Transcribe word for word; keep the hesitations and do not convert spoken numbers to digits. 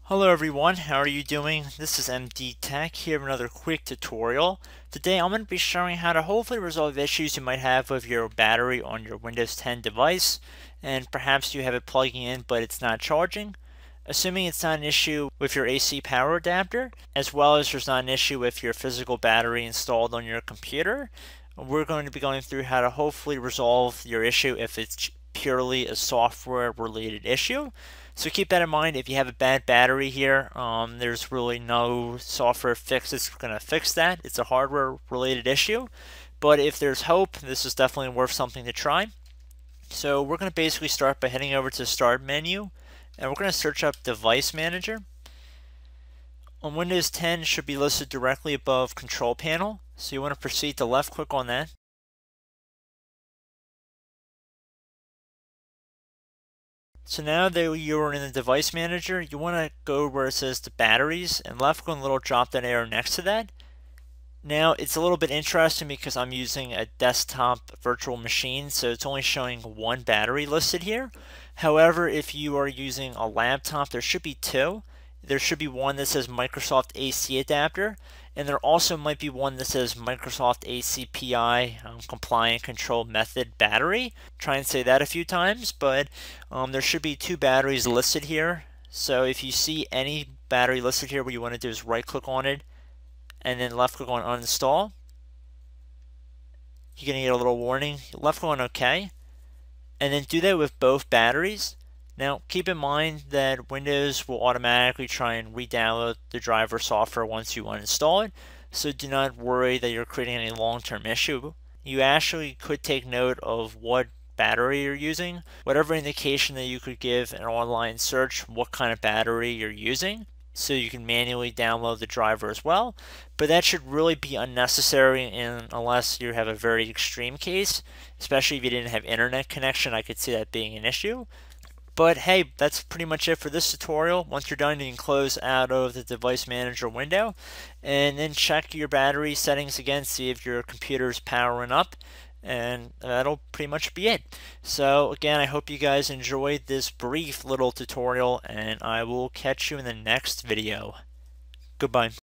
Hello everyone, how are you doing? This is M D Tech here with another quick tutorial. Today I'm going to be showing how to hopefully resolve issues you might have with your battery on your Windows ten device, and perhaps you have it plugging in but it's not charging. Assuming it's not an issue with your A C power adapter, as well as there's not an issue with your physical battery installed on your computer, we're going to be going through how to hopefully resolve your issue if it's purely a software related issue. So keep that in mind. If you have a bad battery here, um, there's really no software fix that's going to fix that. It's a hardware related issue. But if there's hope, this is definitely worth something to try. So we're going to basically start by heading over to the Start menu, and we're going to search up Device Manager. On Windows ten, it should be listed directly above Control Panel. So you want to proceed to left click on that. So now that you're in the Device Manager, you want to go where it says the batteries and left click on the little drop down arrow next to that. Now it's a little bit interesting because I'm using a desktop virtual machine, so it's only showing one battery listed here. However, if you are using a laptop, there should be two. There should be one that says Microsoft A C adapter, and there also might be one that says Microsoft A C P I um, compliant control method battery. Try and say that a few times, but um, there should be two batteries listed here. So if you see any battery listed here, what you want to do is right click on it and then left click on uninstall. You're going to get a little warning. Left click on OK, and then do that with both batteries. Now keep in mind that Windows will automatically try and re-download the driver software once you uninstall it, so do not worry that you're creating any long-term issue. You actually could take note of what battery you're using, whatever indication that you could give an online search what kind of battery you're using, so you can manually download the driver as well. But that should really be unnecessary in, unless you have a very extreme case, especially if you didn't have internet connection. I could see that being an issue. But hey, that's pretty much it for this tutorial. Once you're done, you can close out of the Device Manager window and then check your battery settings again, see if your computer's powering up, and that'll pretty much be it. So again, I hope you guys enjoyed this brief little tutorial, and I will catch you in the next video. Goodbye.